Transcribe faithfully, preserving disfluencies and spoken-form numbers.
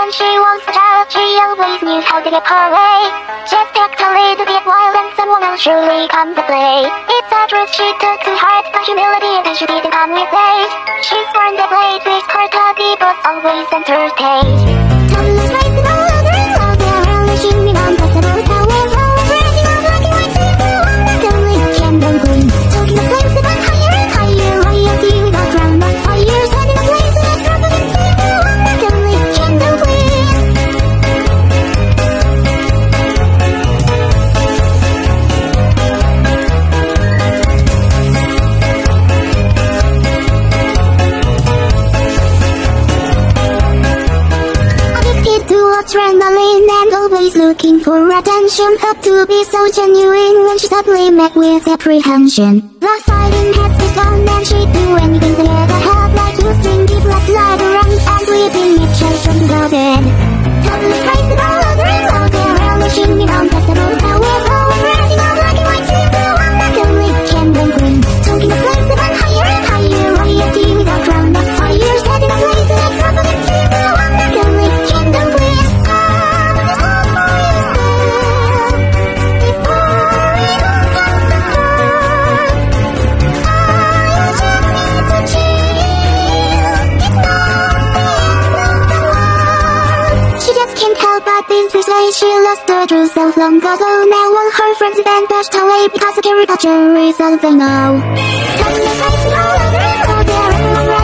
when she was a child, she always knew how to get her way. Just act a little bit wild and someone else surely come to play. It's a truth she took to heart, but humility and she didn't come with age. She's born the blade with courtesy but always entertained. Toddlers raised it all over and all their relishing in unpassable towers. Always rising up like a white simple one, not only candle green. Talking the flames that went higher and higher, royalty without ground on fire. Setting a blaze in a drop of simple one, not only candle green. Adrenaline and always looking for attention. Up to be so genuine when she suddenly met with apprehension. The fighting has begun and she'd do anything to get ahead, like using deep left leg around and sweeping Mitchell from the bed. Toddlers raised it all over and over, relishing in unpassable towers. Always rising up like a white simple one, not only candle green. Talking the flames that went higher and higher, royalty without ground on fire. Setting a blaze in a drop of simple one, not only candle green. She lost her true self long ago. Now all her friends have been pushed away because the caricature is all they know. Telling the lies all over and over, everyone